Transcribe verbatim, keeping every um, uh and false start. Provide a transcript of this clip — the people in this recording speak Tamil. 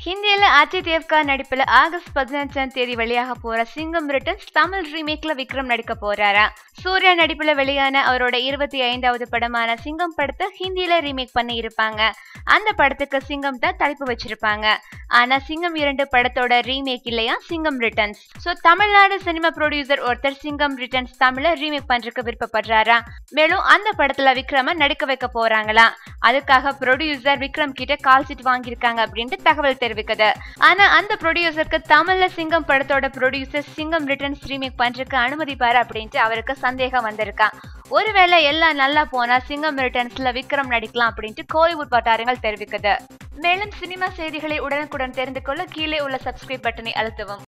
ஹிந்தியில அஜய் தேவ்கான் நடிப்புல ஆகஸ்ட் பதினஞ்சாம் தேதி வெளியாக போற சிங்கம் ரிட்டர்ன்ஸ் தமிழ் ரீமேக்ல விக்ரம் நடிக்க போறாரா. சூர்யா நடிப்புல வெளியான அவரோட இருபத்தி ஐந்தாவது படமான சிங்கம் படத்தை ஹிந்தியில ரீமேக் பண்ணி இருப்பாங்க. அந்த படத்துக்கு சிங்கம் தான் தலைப்பு வச்சிருப்பாங்க. ஆனா சிங்கம் இரண்டு படத்தோட ரீமேக் இல்லையா Singam returns. So Tamil Nadu cinema producer ஒருத்தர் சிங்கம் ரிட்டர்ன்ஸ் தமிழ ரீமேக் பண்றதுக்கு விருப்பப்படுறாரா. மேலும் அந்த படத்துல விக்ரம நடிக்க வைக்க போறாங்களா. அதுக்காக ப்ரொடியூசர் விக்ரம் கிட்ட கால் சீட் வாங்கியிருக்காங்க அப்படின்ட்டு தகவல் தெரிவிக்குது. ஆனா அந்த ப்ரொடியூசருக்கு தமிழ்ல சிங்கம் படத்தோட ப்ரொடியூசர் சிங்கம் ரிட்டர்ன்ஸ் ரீமேக் பண்றதுக்கு அனுமதிப்பாரு அப்படின்ட்டு அவருக்கு சந்தேகம் வந்திருக்கா. ஒருவேளை எல்லாம் நல்லா போனா சிங்கம் ரிட்டர்ன்ஸ்ல விக்ரம் நடிக்கலாம் அப்படின்ட்டு கோலிவுட் வட்டாரங்கள் தெரிவிக்குது. மேலும் சினிமா செய்திகளை உடனுக்குடன் தெரிந்து கொள்ள கீழே உள்ள சப்ஸ்கிரைப் பட்டனை அழுத்தவும்.